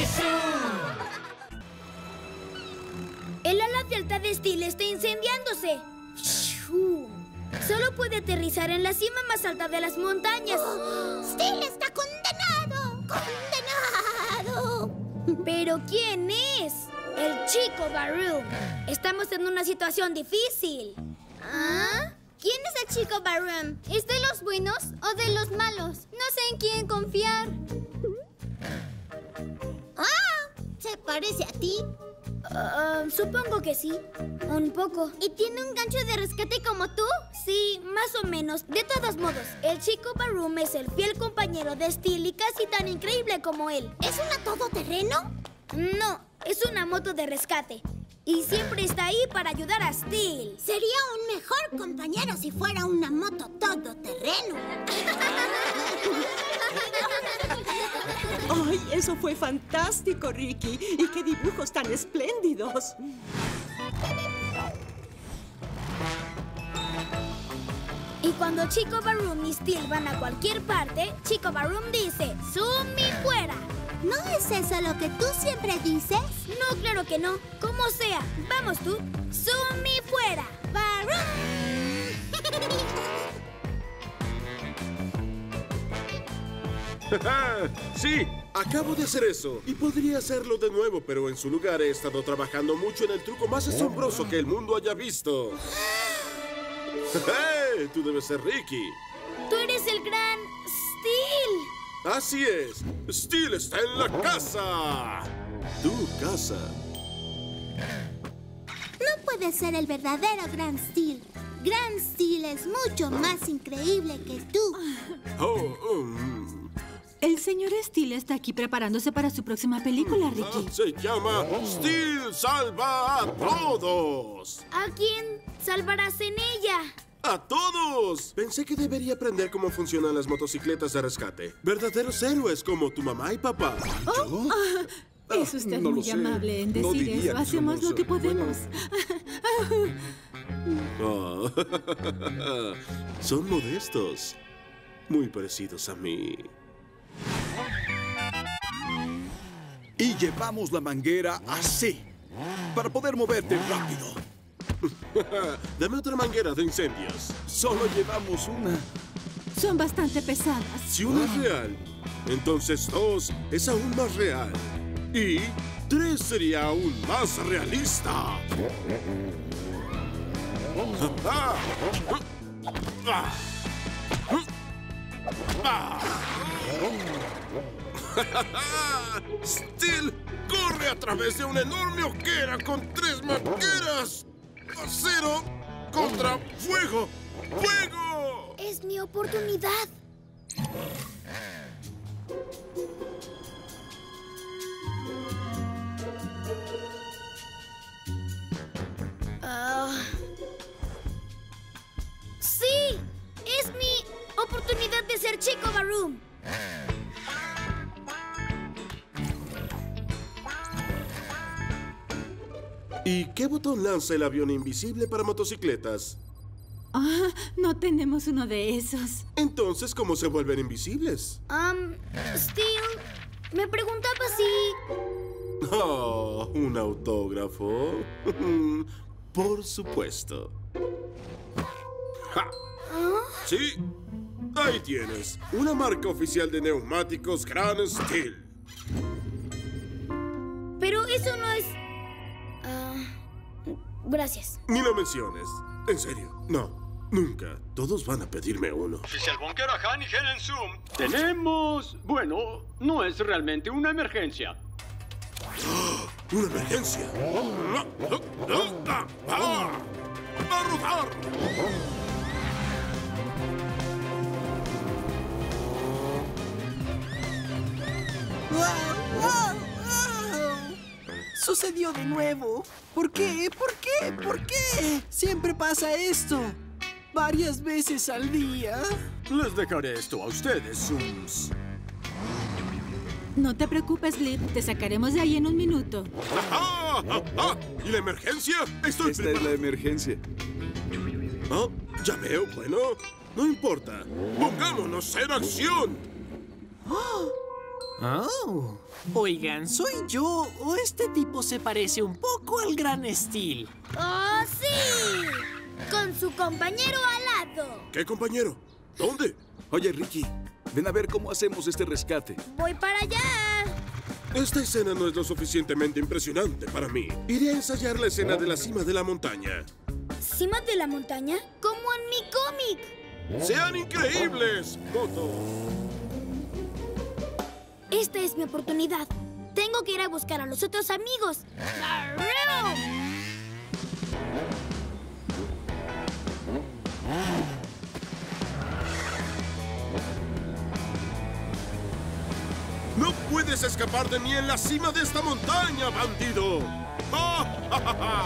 El ala delta de Steel está incendiándose. Solo puede aterrizar en la cima más alta de las montañas. ¡Steel está condenado! ¡Condenado! ¿Pero quién es? El chico Baroom. Estamos en una situación difícil. ¿Ah? ¿Quién es el chico Baroom? ¿Es de los buenos o de los malos? No sé en quién confiar. ¡Ah! ¿Se parece a ti? Supongo que sí. Un poco. ¿Y tiene un gancho de rescate como tú? Sí, más o menos. De todos modos, el chico Baroom es el fiel compañero de Steel y casi tan increíble como él. ¿Es una todoterreno? No, es una moto de rescate. Y siempre está ahí para ayudar a Steel. Sería un mejor compañero si fuera una moto todoterreno. ¡Ay, eso fue fantástico, Ricky! ¡Y qué dibujos tan espléndidos! Y cuando Chico Baroom y Steel van a cualquier parte, Chico Baroom dice, ¡Sumi fuera! ¿No es eso lo que tú siempre dices? No, claro que no. Como sea. Vamos tú. ¡Sumi fuera! ¡Baroom! Sí, acabo de hacer eso. Y podría hacerlo de nuevo, pero en su lugar he estado trabajando mucho en el truco más asombroso que el mundo haya visto. ¡Hey! Tú debes ser Ricky. Tú eres el gran Steel. Así es. Steel está en la casa. Tu casa. No puede ser el verdadero Gran Steel. Gran Steel es mucho más increíble que tú. El señor Steel está aquí preparándose para su próxima película, Ricky. Se llama Steel salva a todos. ¿A quién salvarás en ella? ¡A todos! Pensé que debería aprender cómo funcionan las motocicletas de rescate. Verdaderos héroes como tu mamá y papá. ¿Yo? Es usted no lo muy sé. amable en No decir diría eso. que Hacemos somos, lo que podemos. Oh. Son modestos. Muy parecidos a mí. Y llevamos la manguera así, para poder moverte rápido. Dame otra manguera de incendios. Solo llevamos una. Son bastante pesadas. Si una es real, entonces 2 es aún más real. Y 3 sería aún más realista. Steel corre a través de una enorme hoguera con 3 mangueras. Acero contra fuego. ¡Fuego! Es mi oportunidad. ¡Sí! ¡Es mi oportunidad de ser Chico Baroom! ¿Y qué botón lanza el avión invisible para motocicletas? No tenemos uno de esos. Entonces, ¿cómo se vuelven invisibles? Steel, me preguntaba si... Oh, ¿un autógrafo? Por supuesto. ¡Ja! Sí, ahí tienes. Una marca oficial de neumáticos Gran Steel. Pero eso no es... gracias. Ni lo menciones. En serio, no. Nunca. Todos van a pedirme uno. Oficial Bunker a Han y Helen Zoom. Tenemos... Bueno, no es realmente una emergencia. ¡Una emergencia! ¡A rodar! ¡Sucedió de nuevo! ¿Por qué? ¿Por qué? ¿Por qué? Siempre pasa esto. Varias veces al día. Les dejaré esto a ustedes, Zooms. No te preocupes, Blip. Te sacaremos de ahí en un minuto. ¿Y la emergencia? Estoy Esta es la emergencia. Oh, ya veo. Bueno, no importa. ¡Pongámonos en acción! Oh. Oigan, ¿soy yo o este tipo se parece un poco al Gran Steel? ¡Oh, sí! Con su compañero al lado. ¿Qué compañero? ¿Dónde? Oye, Ricky, ven a ver cómo hacemos este rescate. Voy para allá. Esta escena no es lo suficientemente impresionante para mí. Iré a ensayar la escena de la cima de la montaña. ¿Cima de la montaña? Como en mi cómic. ¡Sean increíbles, Moto! Esta es mi oportunidad. Tengo que ir a buscar a los otros amigos. ¡Arreo! ¡No puedes escapar de mí en la cima de esta montaña, bandido! ¡Ah, ja, ja, ja!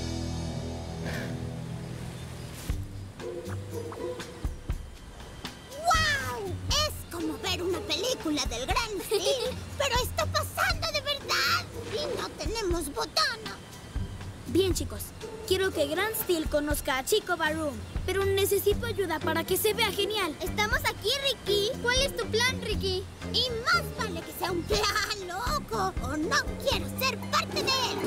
¡Wow! Es como ver una película del Gran Steel, pero está pasando de verdad y no tenemos botana. Bien, chicos. Quiero que Gran Steel conozca a Chico Barum, pero necesito ayuda para que se vea genial. Estamos aquí, Ricky. ¿Cuál es tu plan, Ricky? Y más vale que sea un plan loco o no quiero ser parte de él.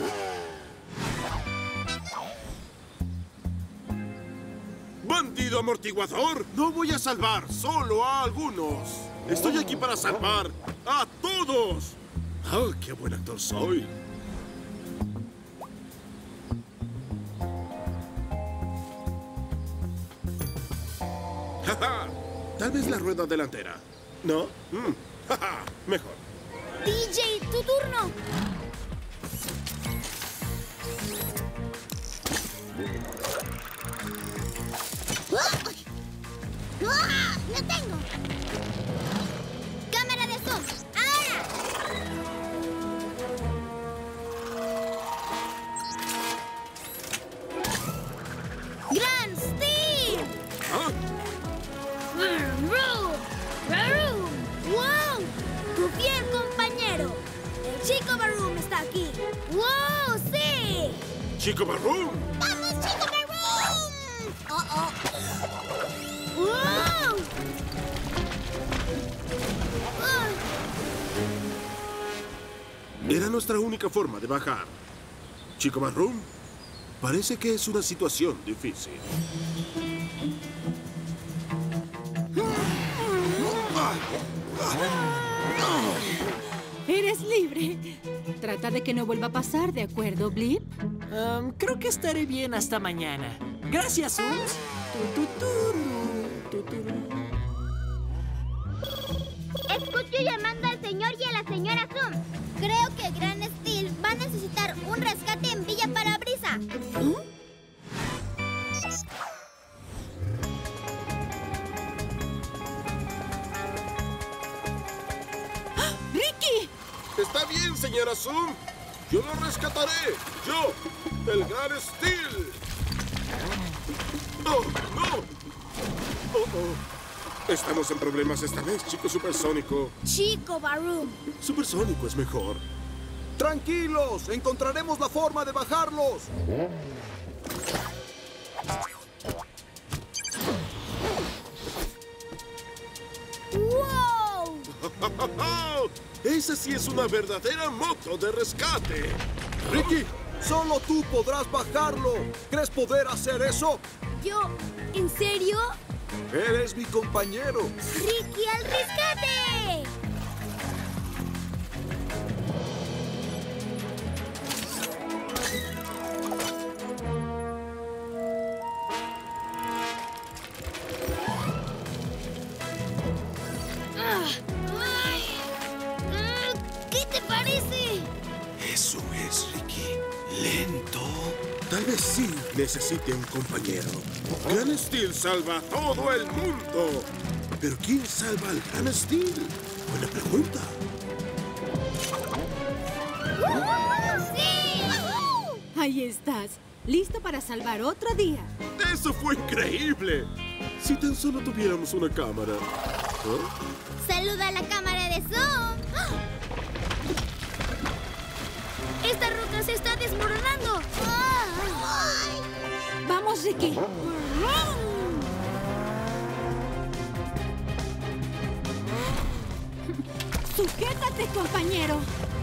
¡Bandido amortiguador! No voy a salvar solo a algunos. Estoy aquí para salvar a todos. ¡Ah, qué buen actor soy! ¡Ja, ja! Tal vez la rueda delantera. ¿No? ¡Ja, ja! Mejor. DJ, tu turno. ¡Ah! ¡Lo tengo! ¡Cámara de zoom! ¡Ahora! ¡Gran Steel! ¿Ah? Vroom, vroom, vroom. ¡Wow! Tu fiel compañero. El Chico Barum está aquí. ¡Wow! ¡Sí! ¡Chico Barum! ¡Vamos, Chico Barum! ¡Oh! ¡Wow! Ah, Era nuestra única forma de bajar. Chico Barum, parece que es una situación difícil. Eres libre. Trata de que no vuelva a pasar, ¿de acuerdo, Blip? Creo que estaré bien hasta mañana. Gracias, Sums. Escucho llamando al señor y a la señora Zoom. Creo que Gran Steel va a necesitar un rescate en Villa Parabrisa. ¡Ricky! Está bien, señora Zoom. Yo lo rescataré. Yo, el Gran Steel. ¡Oh, no! ¡Oh, oh! Estamos en problemas esta vez, chico supersónico. Chico Barum. Supersónico es mejor. ¡Tranquilos! ¡Encontraremos la forma de bajarlos! ¡Wow! ¡Esa sí es una verdadera moto de rescate! ¡Ricky! ¡Solo tú podrás bajarlo! ¿Crees poder hacer eso? Yo, ¿en serio? ¡Eres mi compañero! ¡Ricky al rescate! ¿Qué te parece? Eso es, Ricky. Lento. Tal vez sí necesite un compañero. Gran Steel salva a todo el mundo. Pero ¿quién salva al Gran Steel? Buena pregunta. ¡Sí! Ahí estás, listo para salvar otro día. ¡Eso fue increíble! Si tan solo tuviéramos una cámara. ¿Ah? ¡Saluda a la cámara de Zoom! ¡Esta ruta se está desmoronando! ¡Vamos, Ricky! ¡Sujétate, compañero!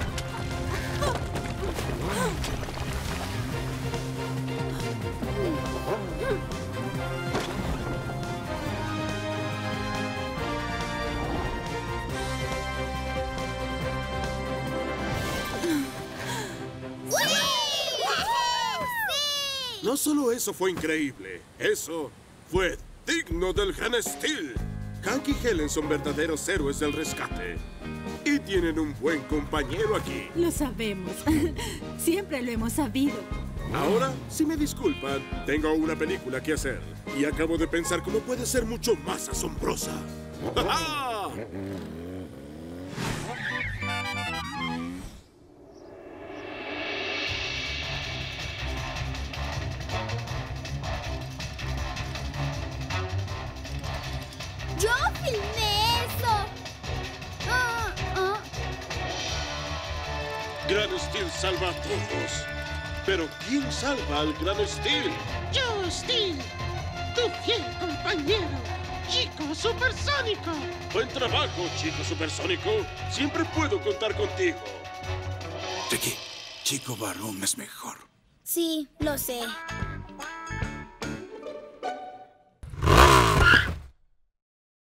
No solo eso fue increíble, eso fue digno del Gran Steel. Hank y Helen son verdaderos héroes del rescate. Y tienen un buen compañero aquí. Lo sabemos. Siempre lo hemos sabido. Ahora, si me disculpan, tengo una película que hacer. Y acabo de pensar cómo puede ser mucho más asombrosa. ¡Ja, ja! ¡Yo filmé eso! Gran Steel salva a todos. Pero ¿quién salva al Gran Steel? Yo, Steel, tu fiel compañero, Chico Supersónico. Buen trabajo, Chico Supersónico. Siempre puedo contar contigo. Ricky, Chico Barum es mejor. Sí, lo sé.